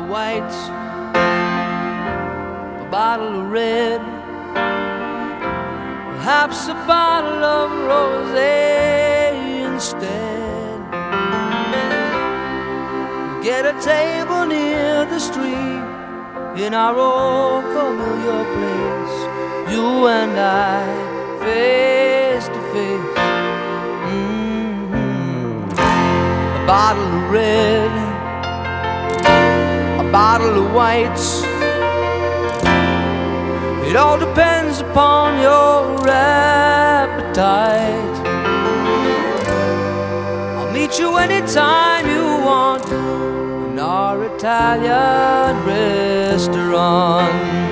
white, a bottle of red, perhaps a bottle of rosé instead. Get a table near the street in our old familiar place, you and I, face to face. A bottle of red, a bottle of white, it all depends upon your appetite. I'll meet you anytime you want in our Italian restaurant.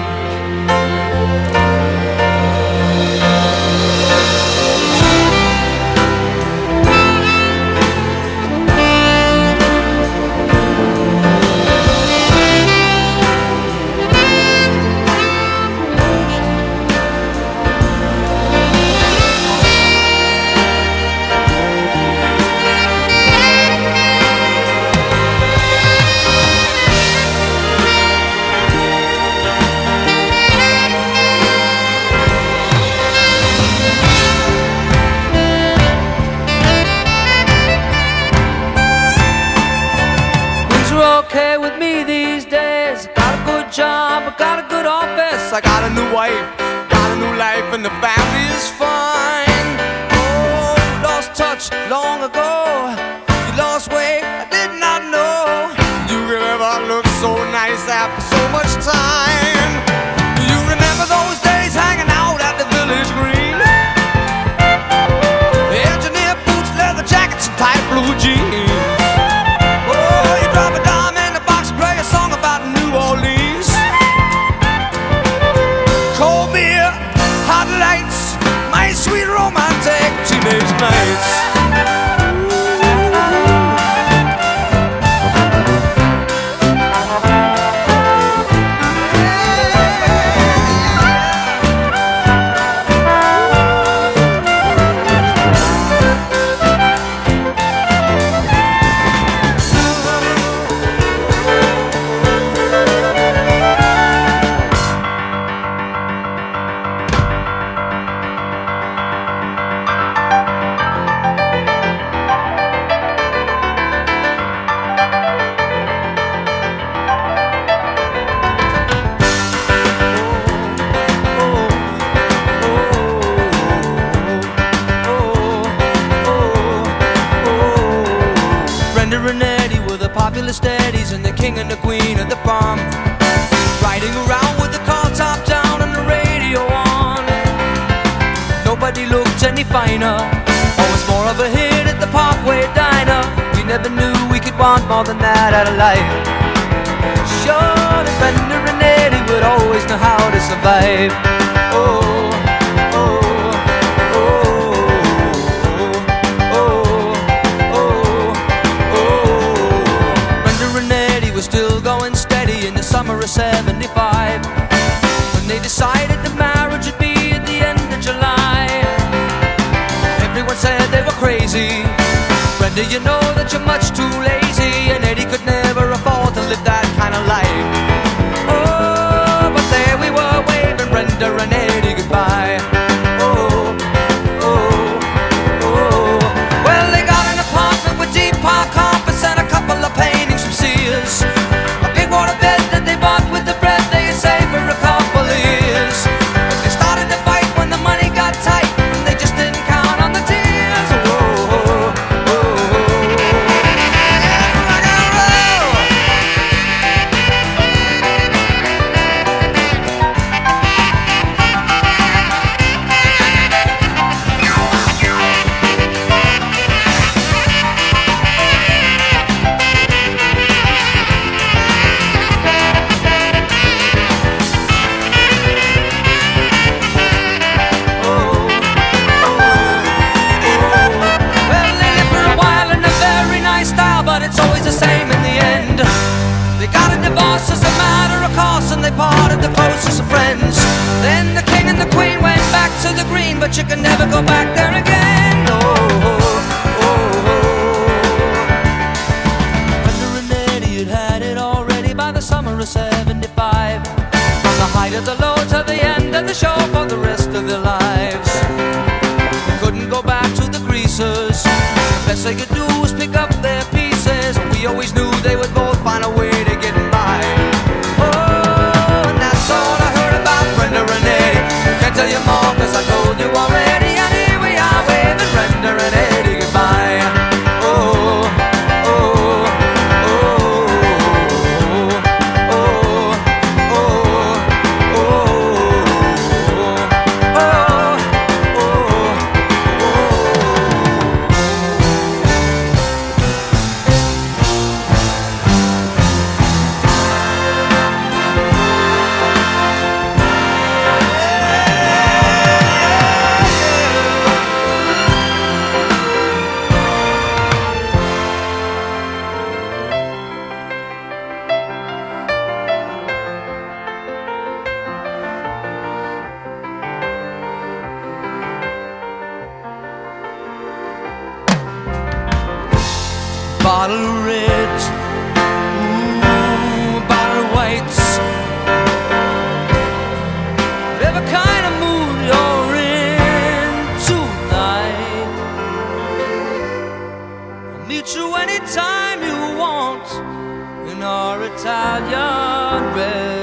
Okay with me these days. Got a good job, I got a good office, I got a new wife, got a new life, and the family is fine. Oh, lost touch long ago. You lost weight, I did not know you could ever look so nice after so much time. Do you remember those days hanging out at the Village Green? Engineer boots, leather jackets, and tight blue jeans. Sweet romantic teenage nights. Popular steadies and the king and the queen of the bomb, riding around with the car top down and the radio on. Nobody looked any finer, always more of a hit at the Parkway Diner. We never knew we could want more than that out of life. Surely Brenda and Eddie would always know how to survive. Oh, oh. Still going steady in the summer of '75, when they decided the marriage would be at the end of July. Everyone said they were crazy. Brenda, you know that you're much too lazy, and Eddie could never afford to live that kind of life. Oh, but there we were waving Brenda and Eddie goodbye. Oh, oh, oh. Well, they got an apartment with deep park carpets and a couple of paintings from Sears. Parted the closest of friends. Then the king and the queen went back to the green, but you can never go back there again. Oh, oh, oh, oh. Brenda and Eddie had had it already. summer of '75. From the height of the low to the end of the show for the rest of their lives. They couldn't go back to the greasers. The best they could do was pick up their pieces. We always knew they would both find a way to get by. Oh, and that's all I heard about Brenda and Eddie. Can't tell you more cause I told you already. And here we are waving Brenda and Eddie goodbye. Oh, oh, oh, oh, oh, oh, oh, oh, oh. Bottle of reds, ooh, bottle of whites. Whatever kind of mood you're in tonight, I'll meet you anytime you want in our Italian red.